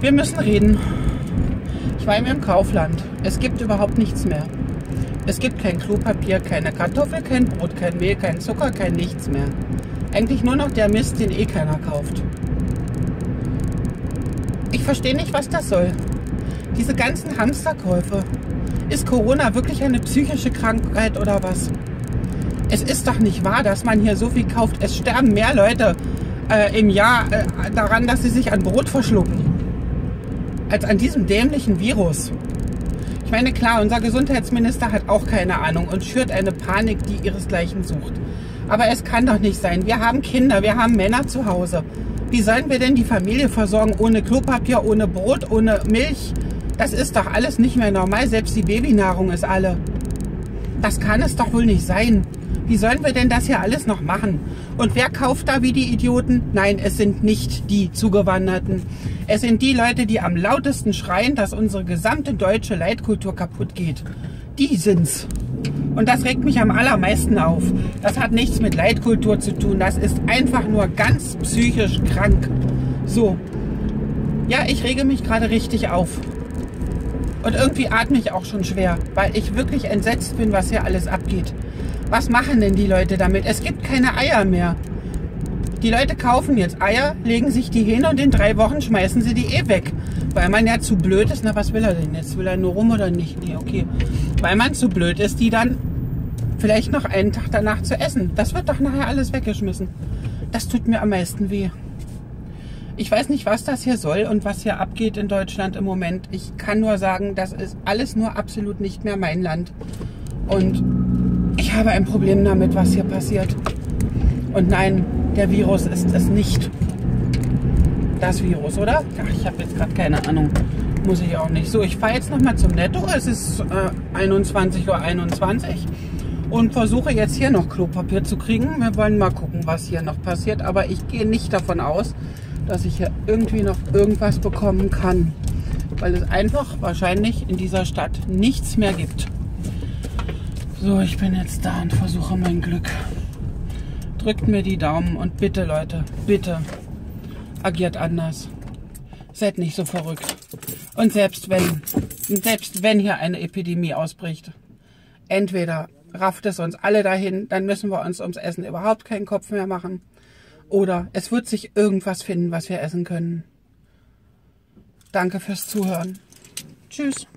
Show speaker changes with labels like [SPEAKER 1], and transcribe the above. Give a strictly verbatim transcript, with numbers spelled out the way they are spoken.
[SPEAKER 1] Wir müssen reden. Ich war im Kaufland. Es gibt überhaupt nichts mehr. Es gibt kein Klopapier, keine Kartoffel, kein Brot, kein Mehl, kein Zucker, kein nichts mehr. Eigentlich nur noch der Mist, den eh keiner kauft. Ich verstehe nicht, was das soll. Diese ganzen Hamsterkäufe. Ist Corona wirklich eine psychische Krankheit oder was? Es ist doch nicht wahr, dass man hier so viel kauft. Es sterben mehr Leute äh, im Jahr äh, daran, dass sie sich an Brot verschlucken, als an diesem dämlichen Virus. Ich meine, klar, unser Gesundheitsminister hat auch keine Ahnung und schürt eine Panik, die ihresgleichen sucht. Aber es kann doch nicht sein. Wir haben Kinder, wir haben Männer zu Hause. Wie sollen wir denn die Familie versorgen ohne Klopapier, ohne Brot, ohne Milch? Das ist doch alles nicht mehr normal. Selbst die Babynahrung ist alle. Das kann es doch wohl nicht sein. Wie sollen wir denn das hier alles noch machen? Und wer kauft da wie die Idioten? Nein, es sind nicht die Zugewanderten. Es sind die Leute, die am lautesten schreien, dass unsere gesamte deutsche Leitkultur kaputt geht. Die sind's. Und das regt mich am allermeisten auf. Das hat nichts mit Leitkultur zu tun. Das ist einfach nur ganz psychisch krank. So. Ja, ich rege mich gerade richtig auf. Und irgendwie atme ich auch schon schwer, weil ich wirklich entsetzt bin, was hier alles abgeht. Was machen denn die Leute damit? Es gibt keine Eier mehr. Die Leute kaufen jetzt Eier, legen sich die hin und in drei Wochen schmeißen sie die eh weg. Weil man ja zu blöd ist. Na, was will er denn jetzt? Will er nur rum oder nicht? Nee, okay. Weil man zu blöd ist, die dann vielleicht noch einen Tag danach zu essen. Das wird doch nachher alles weggeschmissen. Das tut mir am meisten weh. Ich weiß nicht, was das hier soll und was hier abgeht in Deutschland im Moment. Ich kann nur sagen, das ist alles nur absolut nicht mehr mein Land. Und ich habe ein Problem damit, was hier passiert. Und nein, der Virus ist es nicht. Das Virus, oder? Ach, ich habe jetzt gerade keine Ahnung. Muss ich auch nicht. So, ich fahre jetzt nochmal zum Netto. Es ist äh, einundzwanzig Uhr einundzwanzig und versuche jetzt hier noch Klopapier zu kriegen. Wir wollen mal gucken, was hier noch passiert. Aber ich gehe nicht davon aus, dass ich hier irgendwie noch irgendwas bekommen kann. Weil es einfach wahrscheinlich in dieser Stadt nichts mehr gibt. So, ich bin jetzt da und versuche mein Glück. Drückt mir die Daumen und bitte, Leute, bitte, agiert anders. Seid nicht so verrückt. Und selbst wenn, selbst wenn hier eine Epidemie ausbricht, entweder rafft es uns alle dahin, dann müssen wir uns ums Essen überhaupt keinen Kopf mehr machen. Oder es wird sich irgendwas finden, was wir essen können. Danke fürs Zuhören. Tschüss.